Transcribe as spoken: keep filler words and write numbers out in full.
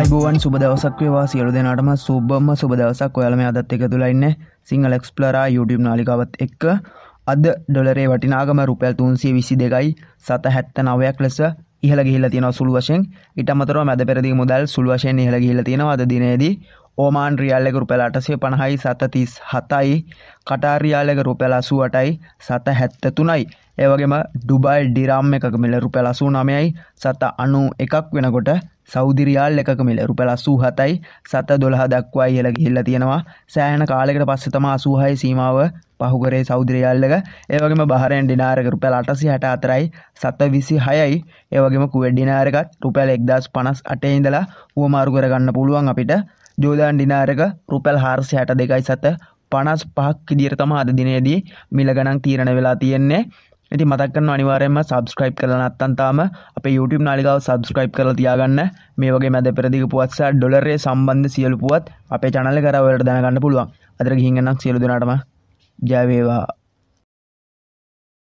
අයිබෝවන් සුබ දවසක් වේවා සියලු දෙනාටම සුබම සුබ දවසක්. ඔයාලා මේ අදත් එකතුලා ඉන්නේ සිංහල එක්ස්ප්ලෝරා YouTube නාලිකාවත් එක්ක. අද ඩොලරේ වටිනාකම රුපියල් තුන්සිය විසි දෙකයි සත හැත්තනවයක් ලෙස ඉහළ ගිහිල්ලා තියෙනවා සුළු වශයෙන්. ඊට අමතරව මැද පෙරදිග මුදල් සුළු වශයෙන් ඉහළ ගිහිල්ලා තියෙනවා අද දිනේදී. ඕමාන් රියල් එක රුපියල් අටසිය පනහයි සත තිස් හතයි, කටාර් රියල් එක රුපියල් අසූ අටයි සත හැත්තතුනයි. ඒ වගේම ඩුබායි ඩිරාම් එකක මිල රුපියල් අසූ නවයයි සත අනූ එකක් වෙනකොට සෞදි රියාල් එකක මිල රුපියල් අසූ හතයි සත දොළහ දක්වා ඉහළ ගිහිල්ලා තියෙනවා. සෑහෙන කාලයකට පස්සේ තමයි අසූ හය සීමාව පහු කරේ සෞදි රියාල් එක. ඒ වගේම බහරේන් ඩිනාර් එක රුපියල් අටසිය හැට හතරයි සත විසි හයයි. ඒ වගේම කුවේට් ඩිනාර් එකත් රුපියල් එක්දාස් පනස් අටේ ඉඳලා උවමාරු කරගන්න පුළුවන් අපිට. ජෝර්ඩාන් ඩිනාර් එක රුපියල් හාරසිය හැට දෙකයි සත පනස් පහක් විදියට තමයි අද දිනේදී මිල ගණන් තීරණය වෙලා තියෙන්නේ. ඉතින් මතක් කරනවා අනිවාර්යයෙන්ම subscribe කරලා නැත්නම් තාම අපේ YouTube නාලිකාව subscribe කරලා තියාගන්න. මේ වගේ මැද පෙරදිග පුවත් සහ ඩොලරේ සම්බන්ධ සියලු පුවත් අපේ channel එක කරා ඔයාලට දැනගන්න පුළුවන්. අදට ගිහින් එන්නම් සියලු දෙනාටම ජය වේවා.